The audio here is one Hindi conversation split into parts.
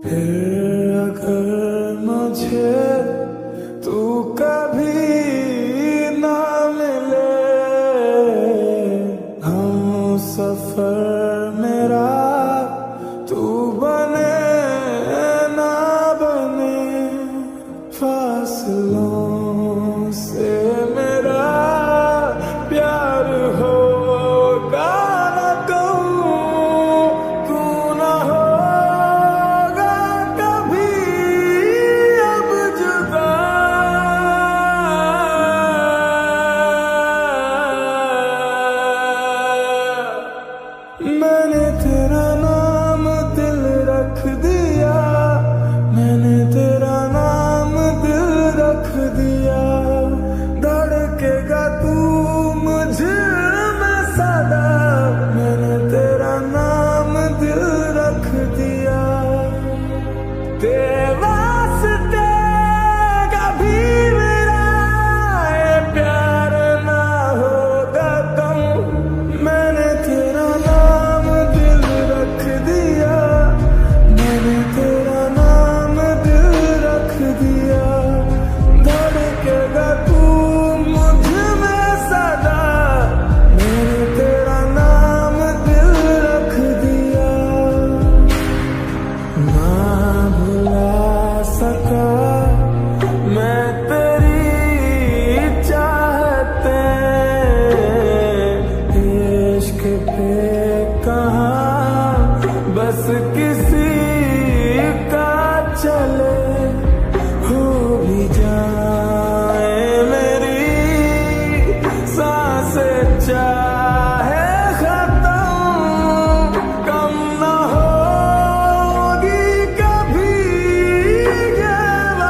फिर अगर मुझे तू कभी ना मिले, हम सफर मेरा तू बने ना बने, फासलों से मेरा प्यार होगा ना कहूँ, तू ना होगा कभी अब जुदा। मैंने तेरा नाम दिल रख दिया, मैंने तेरा नाम दिल रख दिया, धड़केगा तू मुझ में सदा, मैंने तेरा नाम दिल रख दिया। तेरे वास्ते कभी मेरा ये प्यार ना होगा कम, मैंने तेरा नाम दिल रख दिया, मैंने तेरा नाम दिल रख दिया, धड़केगा तू मुझ में सदा, मैंने तेरा नाम दिल रख दिया। ना भुला सका मैं तेरी चाहते, इश्क पे कहाँ बस किसी का चले, हो भी जाए मेरी सांसें चाहे खत्म, कम ना होगी कभी ये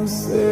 से